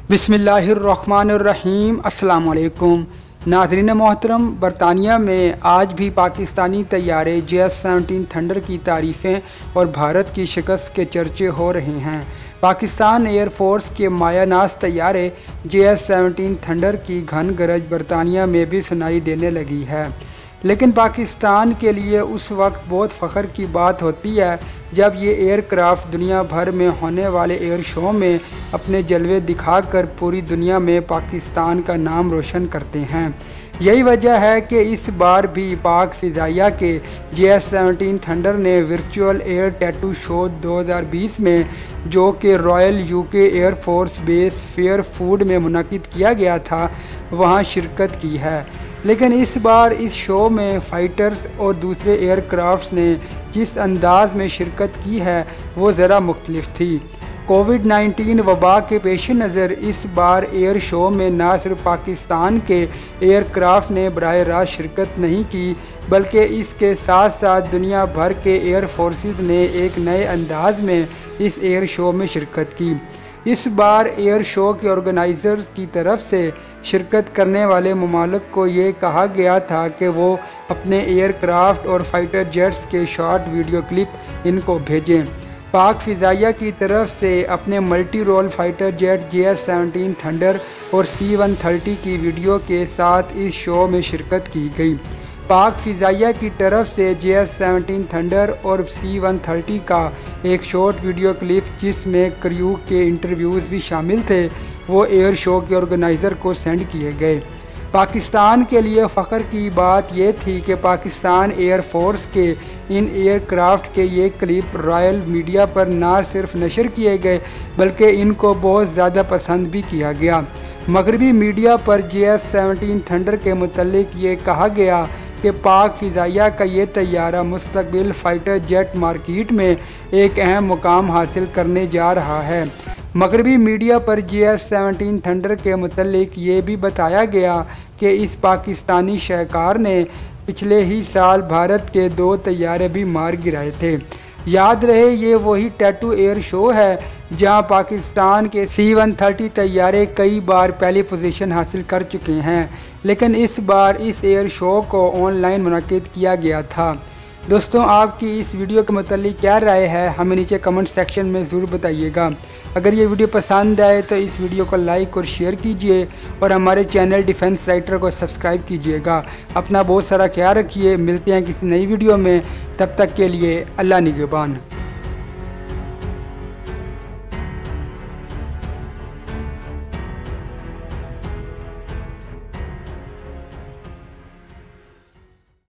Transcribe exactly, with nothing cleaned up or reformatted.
बिस्मिल्लाहिर्रहमानिर्रहीम। अस्सलाम वालेकुम नाज़रीन मोहतरम, बरतानिया में आज भी पाकिस्तानी तैयारे जे एफ सेवनटीन थंडर की तारीफ़ें और भारत की शिकस्त के चर्चे हो रहे हैं। पाकिस्तान एयरफोर्स के मायानाज तैयारे जे एफ सेवनटीन थंडर की घन गरज बरतानिया में भी सुनाई देने लगी है, लेकिन पाकिस्तान के लिए उस वक्त बहुत फ़ख्र की बात होती है जब ये एयरक्राफ्ट दुनिया भर में होने वाले एयर शो में अपने जलवे दिखाकर पूरी दुनिया में पाकिस्तान का नाम रोशन करते हैं। यही वजह है कि इस बार भी पाक फ़िज़ाइया के जे एफ सेवनटीन थंडर ने वर्चुअल एयर टैटू शो दो हज़ार बीस में, जो कि royal UK air force base Fairford में मुनक़िद किया गया था, वहां शिरकत की है। लेकिन इस बार इस शो में फ़ाइटर्स और दूसरे एयरक्राफ्ट्स ने जिस अंदाज में शिरकत की है वो ज़रा मुख्तलिफ थी। कोविड नाइन्टीन वबा के पेश नज़र इस बार एयर शो में न सिर्फ पाकिस्तान के एयरक्राफ्ट ने बराह रास्त शिरकत नहीं की, बल्कि इसके साथ साथ दुनिया भर के एयर फोर्सेस ने एक नए अंदाज में इस एयर शो में शिरकत की। इस बार एयर शो के ऑर्गेनाइज़र्स की तरफ से शिरकत करने वाले ममालिक को ये कहा गया था कि वो अपने एयरक्राफ्ट और फाइटर जेट्स के शॉर्ट वीडियो क्लिप इनको भेजें। पाक फ़िज़ाइया की तरफ से अपने multi role fighter jet J F seventeen thunder और सी वन थर्टी की वीडियो के साथ इस शो में शिरकत की गई। पाक फ़िज़ाइया की तरफ से जे एफ सेवनटीन थंडर और सी वन थर्टी का एक शॉर्ट वीडियो क्लिप जिसमें क्रू के इंटरव्यूज़ भी शामिल थे, वो एयर शो के ऑर्गेनाइज़र को सेंड किए गए। पाकिस्तान के लिए फ़ख्र की बात यह थी कि पाकिस्तान एयर फोर्स के इन एयरक्राफ्ट के ये क्लिप रॉयल मीडिया पर ना सिर्फ नशर किए गए, बल्कि इनको बहुत ज़्यादा पसंद भी किया गया। मगरबी मीडिया पर जे एफ सेवनटीन थंडर के मुतल्लिक ये कहा गया कि पाक फ़िज़ाइया का ये तैयारा मुस्तक़बिल फ़ाइटर जेट मार्केट में एक अहम मुकाम हासिल करने जा रहा है। मगरबी मीडिया पर जे एफ सेवनटीन थंडर के मुतल्लिक ये भी बताया गया कि इस पाकिस्तानी शहकार ने पिछले ही साल भारत के दो तैयारे भी मार गिराए थे। याद रहे, ये वही टैटू एयर शो है जहां पाकिस्तान के सी वन थर्टी तैयारे कई बार पहली पोजीशन हासिल कर चुके हैं, लेकिन इस बार इस एयर शो को ऑनलाइन मुनक़िद किया गया था। दोस्तों, आपकी इस वीडियो के मुतालिक क्या राय है, हमें नीचे कमेंट सेक्शन में ज़रूर बताइएगा। अगर ये वीडियो पसंद आए तो इस वीडियो को लाइक और शेयर कीजिए और हमारे चैनल डिफेंस राइटर को सब्सक्राइब कीजिएगा। अपना बहुत सारा ख्याल रखिए। मिलते हैं किसी नई वीडियो में, तब तक के लिए अल्लाह निगहबान।